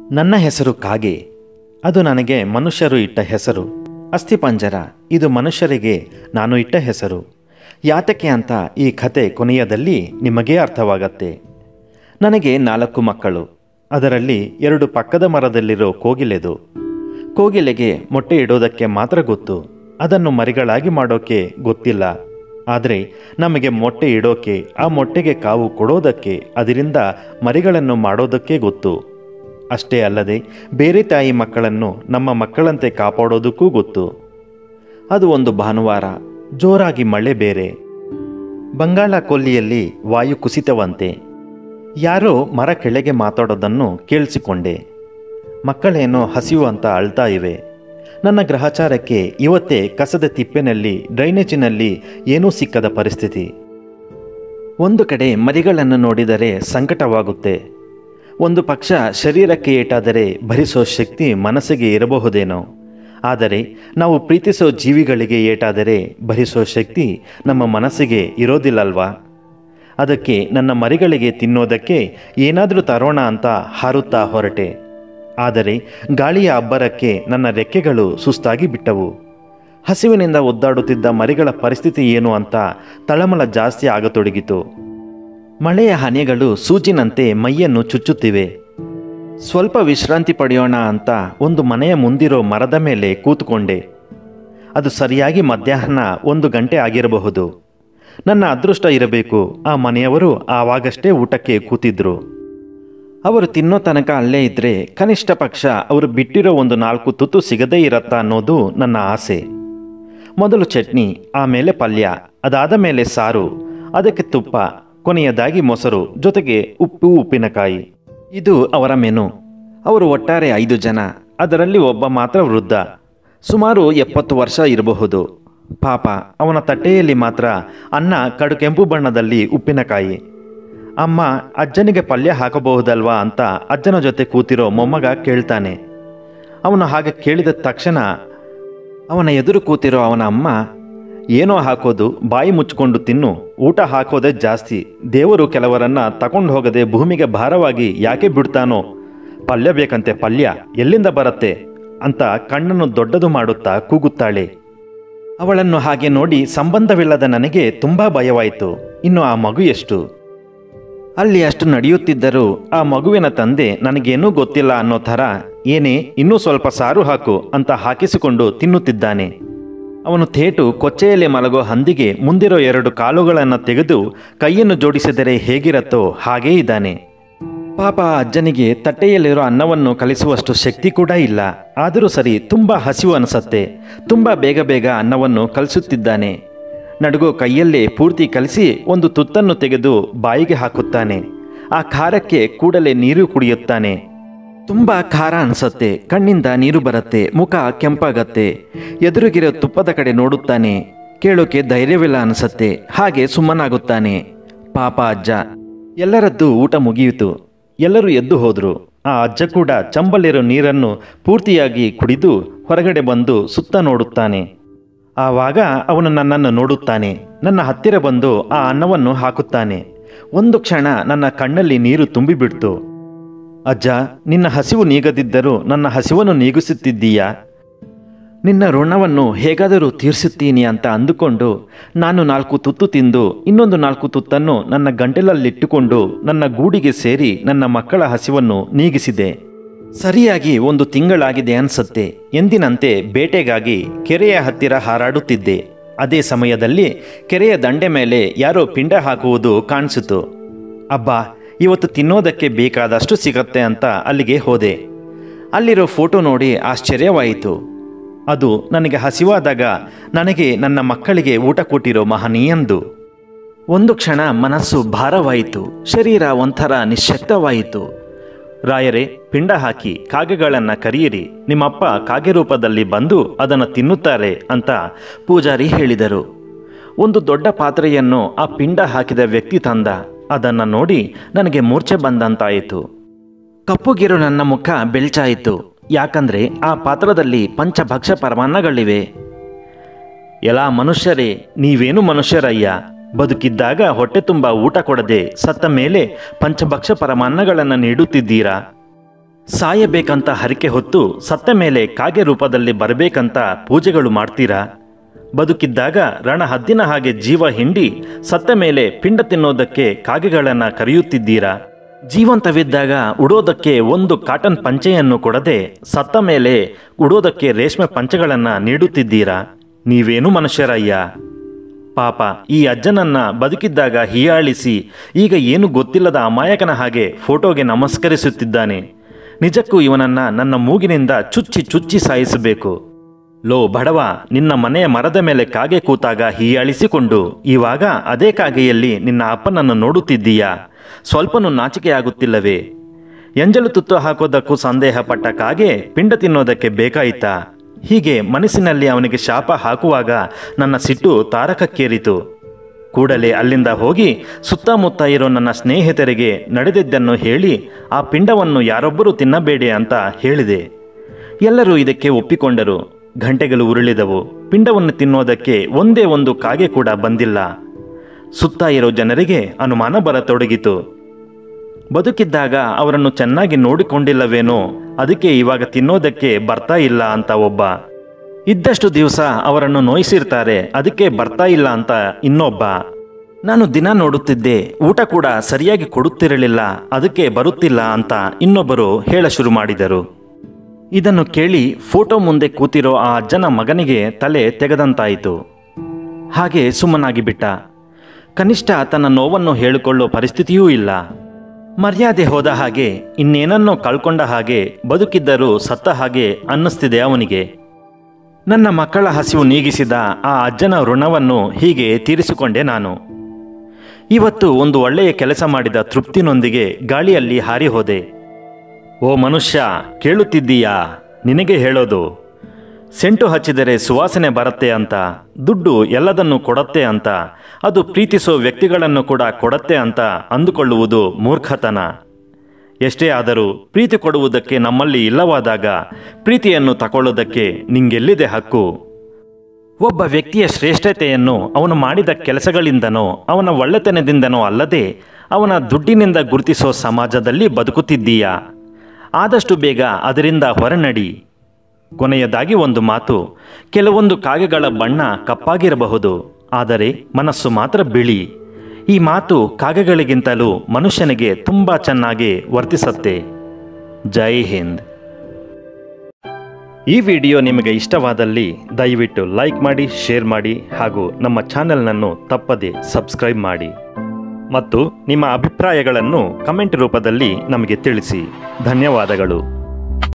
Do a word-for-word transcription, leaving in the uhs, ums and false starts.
ನನ್ನ ಹೆಸರು ಕಾಗೆ. ಅದು ನನಗೆ ಮನುಷ್ಯರು ಇಟ್ಟ ಹೆಸರು. ಅಸ್ಥಿಪಂಜರ ಇದು ಮನುಷ್ಯರಿಗೆ ನಾನು ಇಟ್ಟ ಹೆಸರು. ಯಾತಕ್ಕೆ ಅಂತ ಈ ಕತೆ ಕೊನೆಯದಲ್ಲಿ ನಿಮಗೇ ಅರ್ಥವಾಗತ್ತೆ. ನನಗೆ ನಾಲ್ಕು ಮಕ್ಕಳು. ಅದರಲ್ಲಿ ಎರಡು ಪಕ್ಕದ ಮರದಲ್ಲಿರೋ ಕೋಗಿಲೆದು. ಕೋಗಿಲೆಗೆ ಮೊಟ್ಟೆ ಇಡೋದಕ್ಕೆ ಮಾತ್ರ ಗೊತ್ತು, ಅದನ್ನು ಮರಿಗಳಾಗಿ ಮಾಡೋಕ್ಕೆ ಗೊತ್ತಿಲ್ಲ. ಆದರೆ ನಮಗೆ ಮೊಟ್ಟೆ ಇಡೋಕೆ, ಆ ಮೊಟ್ಟೆಗೆ ಕಾವು ಕೊಡೋದಕ್ಕೆ, ಅದರಿಂದ ಮರಿಗಳನ್ನು ಮಾಡೋದಕ್ಕೆ ಗೊತ್ತು. ಅಷ್ಟೇ ಅಲ್ಲದೆ ಬೇರೆ ತಾಯಿ ಮಕ್ಕಳನ್ನು ನಮ್ಮ ಮಕ್ಕಳಂತೆ ಕಾಪಾಡೋದಕ್ಕೂ ಗೊತ್ತು. ಅದು ಒಂದು ಭಾನುವಾರ, ಜೋರಾಗಿ ಮಳೆ ಬೇರೆ. ಬಂಗಾಳ ಕೊಲ್ಲಿಯಲ್ಲಿ ವಾಯು ಕುಸಿತವಂತೆ. ಯಾರೋ ಮರ ಕೆಳಗೆ ಮಾತಾಡೋದನ್ನು ಕೇಳಿಸಿಕೊಂಡೆ. ಮಕ್ಕಳೇನೋ ಹಸಿವು ಅಂತ ಅಳ್ತಾ ಇವೆ. ನನ್ನ ಗ್ರಹಚಾರಕ್ಕೆ ಇವತ್ತೇ ಕಸದ ತಿಪ್ಪೆನಲ್ಲಿ, ಡ್ರೈನೇಜಿನಲ್ಲಿ ಏನೂ ಸಿಕ್ಕದ ಪರಿಸ್ಥಿತಿ. ಒಂದು ಕಡೆ ಮರಿಗಳನ್ನು ನೋಡಿದರೆ ಸಂಕಟವಾಗುತ್ತೆ. ಒಂದು ಪಕ್ಷ ಶರೀರಕ್ಕೆ ಏಟಾದರೆ ಭರಿಸೋ ಶಕ್ತಿ ಮನಸ್ಸಿಗೆ ಇರಬಹುದೇನೋ. ಆದರೆ ನಾವು ಪ್ರೀತಿಸೋ ಜೀವಿಗಳಿಗೆ ಏಟಾದರೆ ಭರಿಸೋ ಶಕ್ತಿ ನಮ್ಮ ಮನಸ್ಸಿಗೆ ಇರೋದಿಲ್ಲಲ್ವಾ? ಅದಕ್ಕೆ ನನ್ನ ಮರಿಗಳಿಗೆ ತಿನ್ನೋದಕ್ಕೆ ಏನಾದರೂ ತರೋಣ ಅಂತ ಹಾರುತ್ತಾ ಹೊರಟೆ. ಆದರೆ ಗಾಳಿಯ ಅಬ್ಬರಕ್ಕೆ ನನ್ನ ರೆಕ್ಕೆಗಳು ಸುಸ್ತಾಗಿ ಬಿಟ್ಟವು. ಹಸಿವಿನಿಂದ ಒದ್ದಾಡುತ್ತಿದ್ದ ಮರಿಗಳ ಪರಿಸ್ಥಿತಿ ಏನು ಅಂತ ತಳಮಳ ಜಾಸ್ತಿ ಆಗತೊಡಗಿತು. ಮಳೆಯ ಹನಿಗಳು ಸೂಜಿನಂತೆ ಮೈಯನ್ನು ಚುಚ್ಚುತ್ತಿವೆ. ಸ್ವಲ್ಪ ವಿಶ್ರಾಂತಿ ಪಡೆಯೋಣ ಅಂತ ಒಂದು ಮನೆಯ ಮುಂದಿರೋ ಮರದ ಮೇಲೆ ಕೂತ್ಕೊಂಡೆ. ಅದು ಸರಿಯಾಗಿ ಮಧ್ಯಾಹ್ನ ಒಂದು ಗಂಟೆ ಆಗಿರಬಹುದು. ನನ್ನ ಅದೃಷ್ಟ ಇರಬೇಕು, ಆ ಮನೆಯವರು ಆವಾಗಷ್ಟೇ ಊಟಕ್ಕೆ ಕೂತಿದ್ರು. ಅವರು ತಿನ್ನೋ ತನಕ ಅಲ್ಲೇ ಇದ್ದರೆ ಕನಿಷ್ಠ ಪಕ್ಷ ಅವರು ಬಿಟ್ಟಿರೋ ಒಂದು ನಾಲ್ಕು ತುತ್ತು ಸಿಗದೇ ಇರತ್ತಾ ಅನ್ನೋದು ನನ್ನ ಆಸೆ. ಮೊದಲು ಚಟ್ನಿ, ಆಮೇಲೆ ಪಲ್ಯ, ಅದಾದ ಮೇಲೆ ಸಾರು, ಅದಕ್ಕೆ ತುಪ್ಪ, ಕೊನೆಯದಾಗಿ ಮೊಸರು, ಜೊತೆಗೆ ಉಪ್ಪು ಉಪ್ಪಿನಕಾಯಿ. ಇದು ಅವರ ಮೆನು. ಅವರು ಒಟ್ಟಾರೆ ಐದು ಜನ. ಅದರಲ್ಲಿ ಒಬ್ಬ ಮಾತ್ರ ವೃದ್ಧ, ಸುಮಾರು ಎಪ್ಪತ್ತು ವರ್ಷ ಇರಬಹುದು. ಪಾಪ, ಅವನ ತಟ್ಟೆಯಲ್ಲಿ ಮಾತ್ರ ಅನ್ನ, ಕಡು ಕೆಂಪು ಬಣ್ಣದಲ್ಲಿ ಉಪ್ಪಿನಕಾಯಿ. ಅಮ್ಮ, ಅಜ್ಜನಿಗೆ ಪಲ್ಯ ಹಾಕಬಹುದಲ್ವಾ ಅಂತ ಅಜ್ಜನ ಜೊತೆ ಕೂತಿರೋ ಮೊಮ್ಮಗ ಕೇಳ್ತಾನೆ. ಅವನು ಹಾಗೆ ಕೇಳಿದ ತಕ್ಷಣ ಅವನ ಎದುರು ಕೂತಿರೋ ಅವನ ಅಮ್ಮ, ಏನೋ ಹಾಕೋದು, ಬಾಯಿ ಮುಚ್ಕೊಂಡು ತಿನ್ನು, ಊಟ ಹಾಕೋದೇ ಜಾಸ್ತಿ, ದೇವರು ಕೆಲವರನ್ನ ತಗೊಂಡು ಹೋಗದೆ ಭೂಮಿಗೆ ಭಾರವಾಗಿ ಯಾಕೆ ಬಿಡ್ತಾನೋ, ಪಲ್ಯ ಬೇಕಂತೆ, ಪಲ್ಯ ಎಲ್ಲಿಂದ ಬರುತ್ತೆ ಅಂತ ಕಣ್ಣನ್ನು ದೊಡ್ಡದು ಮಾಡುತ್ತಾ ಕೂಗುತ್ತಾಳೆ. ಅವಳನ್ನು ಹಾಗೆ ನೋಡಿ ಸಂಬಂಧವಿಲ್ಲದ ನನಗೆ ತುಂಬ ಭಯವಾಯಿತು. ಇನ್ನು ಆ ಮಗು ಎಷ್ಟು? ಅಲ್ಲಿ ಅಷ್ಟು ನಡೆಯುತ್ತಿದ್ದರೂ ಆ ಮಗುವಿನ ತಂದೆ ನನಗೇನೂ ಗೊತ್ತಿಲ್ಲ ಅನ್ನೋ ಥರ, ಏನೇ ಇನ್ನೂ ಸ್ವಲ್ಪ ಸಾರು ಹಾಕು ಅಂತ ಹಾಕಿಸಿಕೊಂಡು ತಿನ್ನುತ್ತಿದ್ದಾನೆ. ಅವನು ಥೇಟು ಕೊಚ್ಚೆಯಲ್ಲಿ ಮಲಗೋ ಹಂದಿಗೆ ಮುಂದಿರೋ ಎರಡು ಕಾಲುಗಳನ್ನು ತೆಗೆದು ಕೈಯನ್ನು ಜೋಡಿಸಿದರೆ ಹೇಗಿರತ್ತೋ ಹಾಗೇ ಇದ್ದಾನೆ. ಪಾಪ ಅಜ್ಜನಿಗೆ ತಟ್ಟೆಯಲ್ಲಿರೋ ಅನ್ನವನ್ನು ಕಲಿಸುವಷ್ಟು ಶಕ್ತಿ ಕೂಡ ಇಲ್ಲ. ಆದರೂ ಸರಿ, ತುಂಬ ಹಸಿವು ಅನಿಸತ್ತೆ. ತುಂಬ ಬೇಗ ಬೇಗ ಅನ್ನವನ್ನು ಕಲಿಸುತ್ತಿದ್ದಾನೆ. ನಡುಗೋ ಕೈಯಲ್ಲೇ ಪೂರ್ತಿ ಕಲಿಸಿ ಒಂದು ತುತ್ತನ್ನು ತೆಗೆದು ಬಾಯಿಗೆ ಹಾಕುತ್ತಾನೆ. ಆ ಖಾರಕ್ಕೆ ಕೂಡಲೇ ನೀರು ಕುಡಿಯುತ್ತಾನೆ. ತುಂಬ ಖಾರ ಅನಿಸತ್ತೆ. ಕಣ್ಣಿಂದ ನೀರು ಬರುತ್ತೆ, ಮುಖ ಕೆಂಪಾಗತ್ತೆ. ಎದುರಿಗಿರೋ ತುಪ್ಪದ ಕಡೆ ನೋಡುತ್ತಾನೆ. ಕೇಳೋಕೆ ಧೈರ್ಯವಿಲ್ಲ ಅನಿಸತ್ತೆ. ಹಾಗೆ ಸುಮ್ಮನಾಗುತ್ತಾನೆ. ಪಾಪ ಅಜ್ಜ. ಎಲ್ಲರದ್ದು ಊಟ ಮುಗಿಯಿತು. ಎಲ್ಲರೂ ಎದ್ದು ಹೋದರು. ಆ ಅಜ್ಜ ಕೂಡ ಚಂಬಲ್ಲಿರೋ ನೀರನ್ನು ಪೂರ್ತಿಯಾಗಿ ಕುಡಿದು ಹೊರಗಡೆ ಬಂದು ಸುತ್ತ ನೋಡುತ್ತಾನೆ. ಆವಾಗ ಅವನು ನನ್ನನ್ನು ನೋಡುತ್ತಾನೆ. ನನ್ನ ಹತ್ತಿರ ಬಂದು ಆ ಅನ್ನವನ್ನು ಹಾಕುತ್ತಾನೆ. ಒಂದು ಕ್ಷಣ ನನ್ನ ಕಣ್ಣಲ್ಲಿ ನೀರು ತುಂಬಿಬಿಡ್ತು. ಅಜ್ಜ, ನಿನ್ನ ಹಸಿವು ನೀಗದಿದ್ದರೂ ನನ್ನ ಹಸಿವನ್ನು ನೀಗಿಸುತ್ತಿದ್ದೀಯಾ? ನಿನ್ನ ಋಣವನ್ನು ಹೇಗಾದರೂ ತೀರಿಸುತ್ತೀನಿ ಅಂತ ಅಂದುಕೊಂಡು ನಾನು ನಾಲ್ಕು ತುತ್ತು ತಿಂದು ಇನ್ನೊಂದು ನಾಲ್ಕು ತುತ್ತನ್ನು ನನ್ನ ಗಂಟಲಲ್ಲಿಟ್ಟುಕೊಂಡು ನನ್ನ ಗೂಡಿಗೆ ಸೇರಿ ನನ್ನ ಮಕ್ಕಳ ಹಸಿವನ್ನು ನೀಗಿಸಿದೆ. ಸರಿಯಾಗಿ ಒಂದು ತಿಂಗಳಾಗಿದೆ ಅನ್ಸತ್ತೆ. ಎಂದಿನಂತೆ ಬೇಟೆಗಾಗಿ ಕೆರೆಯ ಹತ್ತಿರ ಹಾರಾಡುತ್ತಿದ್ದೆ. ಅದೇ ಸಮಯದಲ್ಲಿ ಕೆರೆಯ ದಂಡೆ ಮೇಲೆ ಯಾರೋ ಪಿಂಡ ಹಾಕುವುದು ಕಾಣಿಸಿತು. ಅಬ್ಬಾ, ಇವತ್ತು ತಿನ್ನೋದಕ್ಕೆ ಬೇಕಾದಷ್ಟು ಸಿಗತ್ತೆ ಅಂತ ಅಲ್ಲಿಗೆ ಹೋದೆ. ಅಲ್ಲಿರೋ ಫೋಟೋ ನೋಡಿ ಆಶ್ಚರ್ಯವಾಯಿತು. ಅದು ನನಗೆ ಹಸಿವಾದಾಗ ನನಗೆ ನನ್ನ ಮಕ್ಕಳಿಗೆ ಊಟ ಕೊಟ್ಟಿರೋ ಮಹನೀಯಂದು. ಒಂದು ಕ್ಷಣ ಮನಸ್ಸು ಭಾರವಾಯಿತು. ಶರೀರ ಒಂಥರ ನಿಶ್ಶಕ್ತವಾಯಿತು. ರಾಯರೇ, ಪಿಂಡ ಹಾಕಿ ಕಾಗೆಗಳನ್ನು ಕರೆಯಿರಿ, ನಿಮ್ಮಪ್ಪ ಕಾಗೆ ರೂಪದಲ್ಲಿ ಬಂದು ಅದನ್ನು ತಿನ್ನುತ್ತಾರೆ ಅಂತ ಪೂಜಾರಿ ಹೇಳಿದರು. ಒಂದು ದೊಡ್ಡ ಪಾತ್ರೆಯನ್ನು ಆ ಪಿಂಡ ಹಾಕಿದ ವ್ಯಕ್ತಿ ತಂದ. ಅದನ್ನು ನೋಡಿ ನನಗೆ ಮೂರ್ಛೆ ಬಂದಂತಾಯಿತು. ಕಪ್ಪುಗಿರು ನನ್ನ ಮುಖ ಬೆಳ್ಚಾಯಿತು. ಯಾಕಂದರೆ ಆ ಪಾತ್ರದಲ್ಲಿ ಪಂಚಭಕ್ಷ ಪರಮಾನ್ನಗಳಿವೆ. ಎಲ್ಲ ಮನುಷ್ಯರೇ, ನೀವೇನು ಮನುಷ್ಯರಯ್ಯ? ಬದುಕಿದ್ದಾಗ ಹೊಟ್ಟೆ ತುಂಬ ಊಟ ಕೊಡದೆ ಸತ್ತ ಮೇಲೆ ಪಂಚಭಕ್ಷ ಪರಮಾನ್ನಗಳನ್ನು ನೀಡುತ್ತಿದ್ದೀರಾ? ಸಾಯಬೇಕಂತ ಹರಕೆ ಹೊತ್ತು ಸತ್ತ ಮೇಲೆ ಕಾಗೆ ರೂಪದಲ್ಲಿ ಬರಬೇಕಂತ ಪೂಜೆಗಳು ಮಾಡ್ತೀರಾ? ಬದುಕಿದ್ದಾಗ ರಣ ಹದ್ದಿನ ಹಾಗೆ ಜೀವ ಹಿಂಡಿ ಸತ್ತ ಮೇಲೆ ಪಿಂಡ ತಿನ್ನೋದಕ್ಕೆ ಕಾಗೆಗಳನ್ನು ಕರೆಯುತ್ತಿದ್ದೀರಾ? ಜೀವಂತವಿದ್ದಾಗ ಉಡೋದಕ್ಕೆ ಒಂದು ಕಾಟನ್ ಪಂಚೆಯನ್ನು ಕೊಡದೆ ಸತ್ತ ಮೇಲೆ ಉಡೋದಕ್ಕೆ ರೇಷ್ಮೆ ಪಂಚೆಗಳನ್ನು ನೀಡುತ್ತಿದ್ದೀರಾ? ನೀವೇನು ಮನುಷ್ಯರಯ್ಯ? ಪಾಪ ಈ ಅಜ್ಜನನ್ನ ಬದುಕಿದ್ದಾಗ ಹೀಯಾಳಿಸಿ ಈಗ ಏನು ಗೊತ್ತಿಲ್ಲದ ಅಮಾಯಕನ ಹಾಗೆ ಫೋಟೋಗೆ ನಮಸ್ಕರಿಸುತ್ತಿದ್ದಾನೆ. ನಿಜಕ್ಕೂ ಇವನನ್ನ ನನ್ನ ಮೂಗಿನಿಂದ ಚುಚ್ಚಿ ಚುಚ್ಚಿ ಸಾಯಿಸಬೇಕು. ಲೋ ಬಡವ, ನಿನ್ನ ಮನೆಯ ಮರದ ಮೇಲೆ ಕಾಗೆ ಕೂತಾಗ ಹೀಯಾಳಿಸಿಕೊಂಡು ಇವಾಗ ಅದೇ ಕಾಗೆಯಲ್ಲಿ ನಿನ್ನ ಅಪ್ಪನನ್ನು ನೋಡುತ್ತಿದ್ದೀಯಾ? ಸ್ವಲ್ಪನೂ ನಾಚಿಕೆಯಾಗುತ್ತಿಲ್ಲವೇ? ಎಂಜಲು ತುತ್ತು ಹಾಕೋದಕ್ಕೂ ಸಂದೇಹ ಪಟ್ಟ ಕಾಗೆ ಪಿಂಡ ತಿನ್ನೋದಕ್ಕೆ ಬೇಕಾಯಿತಾ? ಹೀಗೆ ಮನಸ್ಸಿನಲ್ಲಿ ಅವನಿಗೆ ಶಾಪ ಹಾಕುವಾಗ ನನ್ನ ಸಿಟ್ಟು ತಾರಕಕ್ಕೇರಿತು. ಕೂಡಲೇ ಅಲ್ಲಿಂದ ಹೋಗಿ ಸುತ್ತಮುತ್ತ ಇರೋ ನನ್ನ ಸ್ನೇಹಿತರಿಗೆ ನಡೆದಿದ್ದನ್ನು ಹೇಳಿ ಆ ಪಿಂಡವನ್ನು ಯಾರೊಬ್ಬರೂ ತಿನ್ನಬೇಡಿ ಅಂತ ಹೇಳಿದೆ. ಎಲ್ಲರೂ ಇದಕ್ಕೆ ಒಪ್ಪಿಕೊಂಡರು. ಗಂಟೆಗಳು ಉರುಳಿದವು. ಪಿಂಡವನ್ನು ತಿನ್ನೋದಕ್ಕೆ ಒಂದೇ ಒಂದು ಕಾಗೆ ಕೂಡ ಬಂದಿಲ್ಲ. ಸುತ್ತ ಇರೋ ಜನರಿಗೆ ಅನುಮಾನ ಬರತೊಡಗಿತು. ಬದುಕಿದ್ದಾಗ ಅವರನ್ನು ಚೆನ್ನಾಗಿ ನೋಡಿಕೊಂಡಿಲ್ಲವೇನೋ, ಅದಕ್ಕೆ ಇವಾಗ ತಿನ್ನೋದಕ್ಕೆ ಬರ್ತಾ ಇಲ್ಲ ಅಂತ ಒಬ್ಬ. ಇದ್ದಷ್ಟು ದಿವಸ ಅವರನ್ನು ನೋಯಿಸಿರ್ತಾರೆ, ಅದಕ್ಕೆ ಬರ್ತಾ ಇಲ್ಲ ಅಂತ ಇನ್ನೊಬ್ಬ. ನಾನು ದಿನ ನೋಡುತ್ತಿದ್ದೆ, ಊಟ ಕೂಡ ಸರಿಯಾಗಿ ಕೊಡುತ್ತಿರಲಿಲ್ಲ, ಅದಕ್ಕೆ ಬರುತ್ತಿಲ್ಲ ಅಂತ ಇನ್ನೊಬ್ಬರು ಹೇಳ ಶುರು ಮಾಡಿದರು. ಇದನ್ನು ಕೇಳಿ ಫೋಟೋ ಮುಂದೆ ಕೂತಿರೋ ಆ ಅಜ್ಜನ ಮಗನಿಗೆ ತಲೆ ತೆಗೆದಂತಾಯಿತು. ಹಾಗೆ ಸುಮ್ಮನಾಗಿ ಬಿಟ್ಟ. ಕನಿಷ್ಠ ತನ್ನ ನೋವನ್ನು ಹೇಳಿಕೊಳ್ಳೋ ಪರಿಸ್ಥಿತಿಯೂ ಇಲ್ಲ. ಮರ್ಯಾದೆ ಹೋದ ಹಾಗೆ, ಇನ್ನೇನನ್ನೋ ಕಳ್ಕೊಂಡ ಹಾಗೆ, ಬದುಕಿದ್ದರೂ ಸತ್ತ ಹಾಗೆ ಅನ್ನಿಸ್ತಿದೆ ಅವನಿಗೆ. ನನ್ನ ಮಕ್ಕಳ ಹಸಿವು ನೀಗಿಸಿದ ಆ ಅಜ್ಜನ ಋಣವನ್ನು ಹೀಗೆ ತೀರಿಸಿಕೊಂಡೆ ನಾನು. ಇವತ್ತು ಒಂದು ಒಳ್ಳೆಯ ಕೆಲಸ ಮಾಡಿದ ತೃಪ್ತಿನೊಂದಿಗೆ ಗಾಳಿಯಲ್ಲಿ ಹಾರಿ ಹೋದೆ. ಓ ಮನುಷ್ಯ, ಕೇಳುತ್ತಿದ್ದೀಯಾ? ನಿನಗೆ ಹೇಳೋದು, ಸೆಂಟು ಹಚ್ಚಿದರೆ ಸುವಾಸನೆ ಬರುತ್ತೆ ಅಂತ, ದುಡ್ಡು ಎಲ್ಲದನ್ನು ಕೊಡತ್ತೆ ಅಂತ, ಅದು ಪ್ರೀತಿಸೋ ವ್ಯಕ್ತಿಗಳನ್ನು ಕೂಡ ಕೊಡತ್ತೆ ಅಂತ ಅಂದುಕೊಳ್ಳುವುದು ಮೂರ್ಖತನ. ಎಷ್ಟೇ ಆದರೂ ಪ್ರೀತಿ ಕೊಡುವುದಕ್ಕೆ ನಮ್ಮಲ್ಲಿ ಇಲ್ಲವಾದಾಗ ಪ್ರೀತಿಯನ್ನು ತಗೊಳ್ಳೋದಕ್ಕೆ ನಿಂಗೆಲ್ಲಿದೆ ಹಕ್ಕು? ಒಬ್ಬ ವ್ಯಕ್ತಿಯ ಶ್ರೇಷ್ಠತೆಯನ್ನು ಅವನು ಮಾಡಿದ ಕೆಲಸಗಳಿಂದನೋ ಅವನ ಒಳ್ಳೆತನದಿಂದನೋ ಅಲ್ಲದೆ ಅವನ ದುಡ್ಡಿನಿಂದ ಗುರುತಿಸೋ ಸಮಾಜದಲ್ಲಿ ಬದುಕುತ್ತಿದ್ದೀಯಾ? ಆದಷ್ಟು ಬೇಗ ಅದರಿಂದ ಹೊರನಡಿ. ಕೊನೆಯದಾಗಿ ಒಂದು ಮಾತು, ಕೆಲವೊಂದು ಕಾಗೆಗಳ ಬಣ್ಣ ಕಪ್ಪಾಗಿರಬಹುದು, ಆದರೆ ಮನಸ್ಸು ಮಾತ್ರ ಬಿಳಿ. ಈ ಮಾತು ಕಾಗೆಗಳಿಗಿಂತಲೂ ಮನುಷ್ಯನಿಗೆ ತುಂಬ ಚೆನ್ನಾಗಿ ವರ್ತಿಸುತ್ತೆ. ಜೈ ಹಿಂದ್. ಈ ವಿಡಿಯೋ ನಿಮಗೆ ಇಷ್ಟವಾದಲ್ಲಿ ದಯವಿಟ್ಟು ಲೈಕ್ ಮಾಡಿ, ಶೇರ್ ಮಾಡಿ ಹಾಗೂ ನಮ್ಮ ಚಾನೆಲ್ನನ್ನು ತಪ್ಪದೆ ಸಬ್ಸ್ಕ್ರೈಬ್ ಮಾಡಿ ಮತ್ತು ನಿಮ್ಮ ಅಭಿಪ್ರಾಯಗಳನ್ನು ಕಮೆಂಟ್ ರೂಪದಲ್ಲಿ ನಮಗೆ ತಿಳಿಸಿ. ಧನ್ಯವಾದಗಳು.